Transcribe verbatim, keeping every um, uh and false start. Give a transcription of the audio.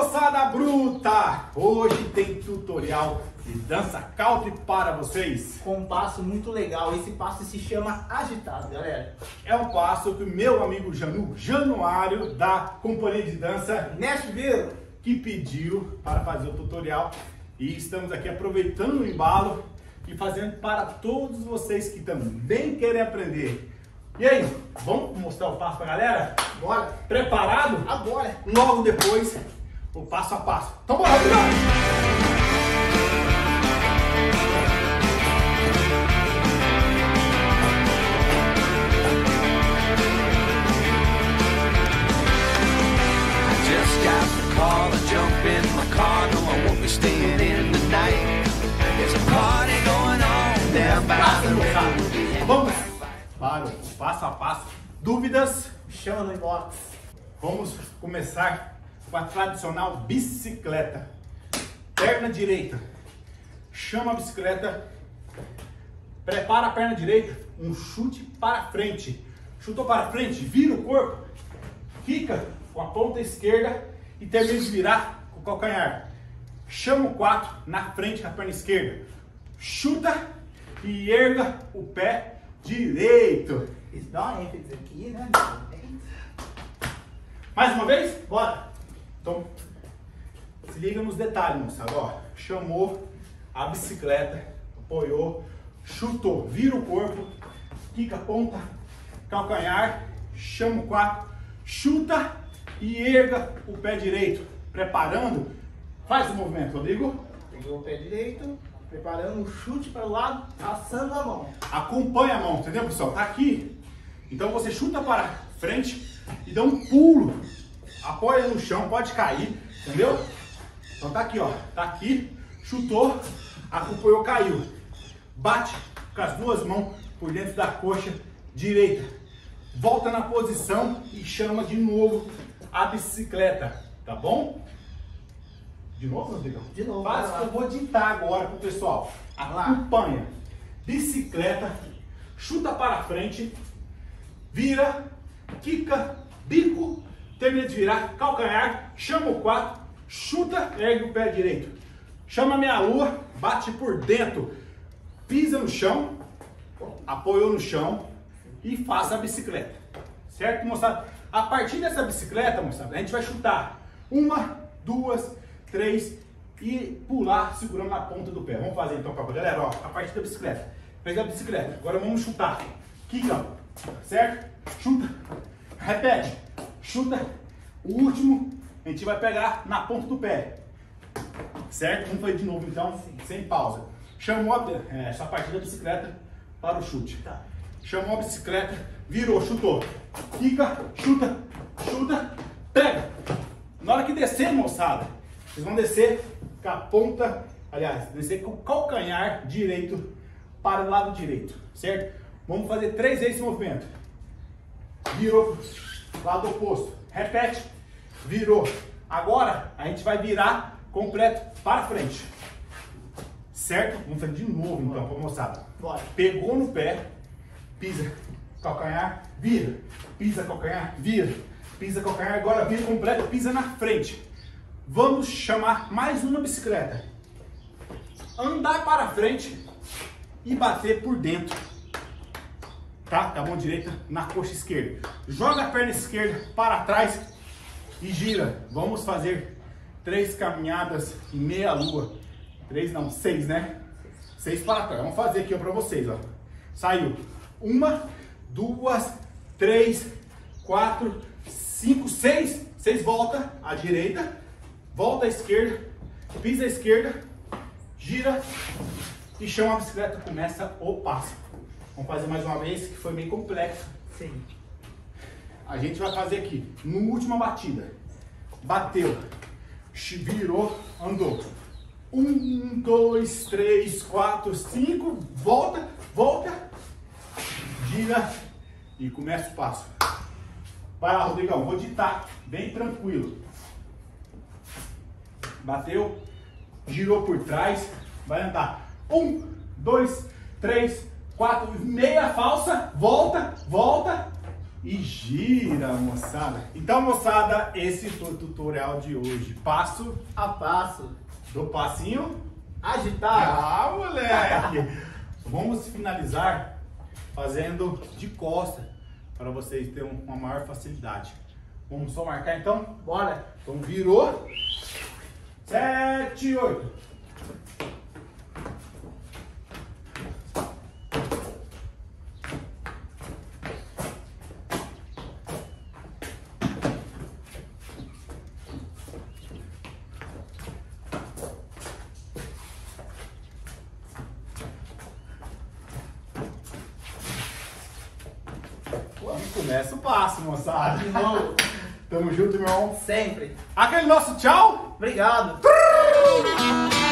moçada bruta! Hoje tem tutorial de dança country para vocês. Com um passo muito legal. Esse passo se chama agitado, galera. É um passo que o meu amigo Janu, Januário, da companhia de dança Nashville, que pediu para fazer o tutorial. E estamos aqui aproveitando o embalo e fazendo para todos vocês que também querem aprender. E aí, vamos mostrar o passo para a galera? Bora! Preparado? Agora! Logo depois, o passo a passo. Então bora, bora! Call and jump in my car, no I won't be staying in tonight. There's a party going on down by the river. Vamos para o passo a passo. Dúvidas? Chama no inbox. Vamos começar com a tradicional bicicleta. Perna direita. Chama a bicicleta. Prepara a perna direita. Um chute para frente. Chutou para frente, vira o corpo. Fica com a ponta esquerda e termina de virar com o calcanhar. Chama o quatro na frente com a perna esquerda. Chuta e erga o pé direito. Isso dá uma ênfase aqui, né? Mais uma vez? Bora! Então, se liga nos detalhes, moçada. Ó, chamou a bicicleta, apoiou, chutou, vira o corpo, quica a ponta, calcanhar, chama o quatro, chuta e erga o pé direito. Preparando, faz o movimento, Rodrigo. Pegou o pé direito, preparando o chute para o lado, passando a mão. Acompanha a mão, entendeu, pessoal? Tá aqui. Então você chuta para frente e dá um pulo. Apoia no chão, pode cair, entendeu? Então tá aqui, ó. Tá aqui, chutou, acompanhou, caiu. Bate com as duas mãos por dentro da coxa direita. Volta na posição e chama de novo a bicicleta, tá bom? De novo, Rodrigo? De novo. Faz que eu vou ditar agora pro pessoal. Lá. Acompanha. Bicicleta, chuta para frente, vira, quica, bico, termina de virar, calcanhar, chama o quatro, chuta, ergue o pé direito. Chama a meia lua, bate por dentro, pisa no chão, apoiou no chão e faça a bicicleta. Certo, moçada? A partir dessa bicicleta, moçada, a gente vai chutar uma, duas, três e pular segurando na ponta do pé. Vamos fazer então, pra galera, ó, a partir da bicicleta. Fez a bicicleta, agora vamos chutar. Quica, certo? Chuta, repete, chuta. O último a gente vai pegar na ponta do pé. Certo? Vamos fazer de novo então, sem pausa. Chamou a, é, essa parte da bicicleta para o chute. Tá. Chamou a bicicleta, virou, chutou. Quica, chuta, chuta, pega. Na hora que descer, moçada, vocês vão descer com a ponta, aliás, descer com o calcanhar direito para o lado direito, certo? Vamos fazer três vezes esse movimento. Virou, lado oposto. Repete, virou. Agora a gente vai virar completo para frente. Certo? Vamos fazer de novo então, para moçada. Bora. Pegou no pé, pisa, calcanhar, vira. Pisa, calcanhar, vira. Pisa, calcanhar, agora vira completo, pisa na frente. Vamos chamar mais uma bicicleta. Andar para frente e bater por dentro. Tá? Com a mão direita na coxa esquerda. Joga a perna esquerda para trás e gira. Vamos fazer três caminhadas em meia lua. Três não, seis, né? Seis para trás. Vamos fazer aqui ó, para vocês, ó. Saiu. Uma, duas, três, quatro, cinco, seis. Seis, volta à direita. Volta à esquerda. Pisa à esquerda. Gira. E chama a bicicleta. Começa o passo. Vamos fazer mais uma vez, que foi meio complexo. Sim. A gente vai fazer aqui, no última batida. Bateu, virou, andou. Um, dois, três, quatro, cinco, volta, volta, gira e começa o passo. Vai lá, Rodrigão, vou ditar, bem tranquilo. Bateu, girou por trás, vai andar. Um, dois, três, quatro, meia falsa, volta, volta, e gira, moçada. Então, moçada, esse foi o tutorial de hoje. Passo A passo. do passinho. Agitar. Ah, moleque! Vamos finalizar fazendo de costa para vocês terem uma maior facilidade. Vamos só marcar então? Bora. Então virou. Sete, oito. E começa o passo, moçada. De novo. Tamo junto, meu irmão. Sempre. Aquele nosso tchau. Obrigado.